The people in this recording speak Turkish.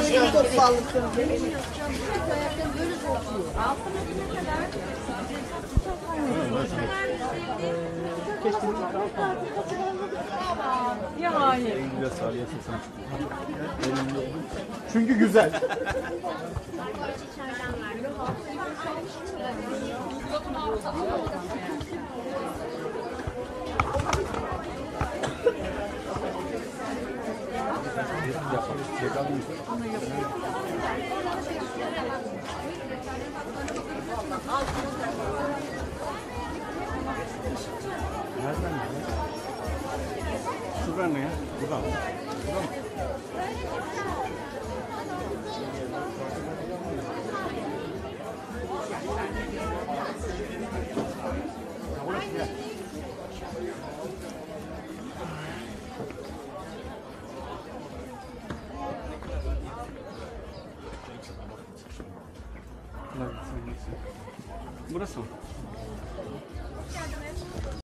Böyle toplanlıkta. Ya hayır. Çünkü güzel. Nereden ya? Şuradan ne ya? Buradan. Buradan mı? Burası mı?